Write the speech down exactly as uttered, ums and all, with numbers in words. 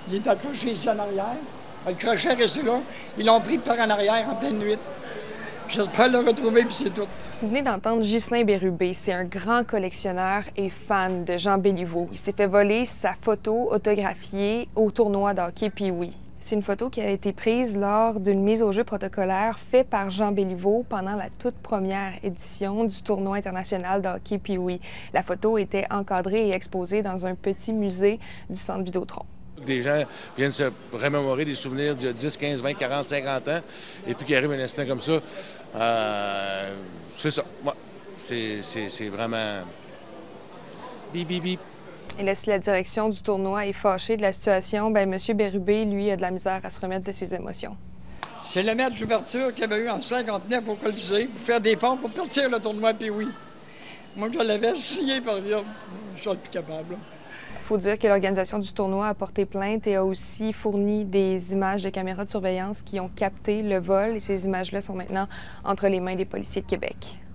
Il est accroché ici en arrière. Le crochet est resté là. Ils l'ont pris par en arrière en pleine nuit. J'espère le retrouver, puis c'est tout. Vous venez d'entendre Ghislain Bérubé. C'est un grand collectionneur et fan de Jean Béliveau. Il s'est fait voler sa photo autographiée au tournoi de hockey Pee-Wee. C'est une photo qui a été prise lors d'une mise au jeu protocolaire faite par Jean Béliveau pendant la toute première édition du tournoi international de hockey Pee-Wee. La photo était encadrée et exposée dans un petit musée du Centre Vidéotron. Des gens viennent se remémorer des souvenirs d'il y a dix, quinze, vingt, quarante, cinquante ans, et puis qu'il arrive un instant comme ça, euh, c'est ça. Ouais. C'est vraiment bip, bip, bip. Et là, si la direction du tournoi est fâchée de la situation, bien, M. Bérubé, lui, a de la misère à se remettre de ses émotions. C'est le match d'ouverture qu'il y avait eu en cinquante-neuf au Colisée pour faire des fonds pour partir le tournoi Pee-Wee. Moi, je l'avais signé par dire, je suis plus capable. Il faut dire que l'organisation du tournoi a porté plainte et a aussi fourni des images de caméras de surveillance qui ont capté le vol. Et ces images-là sont maintenant entre les mains des policiers de Québec.